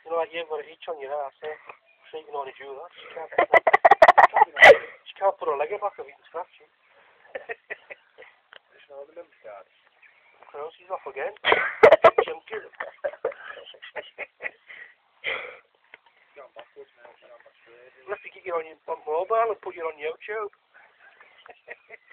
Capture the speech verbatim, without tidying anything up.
You know, like you've got an itch on your ass, eh? She can only do that. She can't, she can't, she can't put her leg back if you can scratch it. There's no other memory cards. Well, she's off again. Jumped in. Going backwards now, she's on my straight. Unless you get you on your on mobile and put you on YouTube.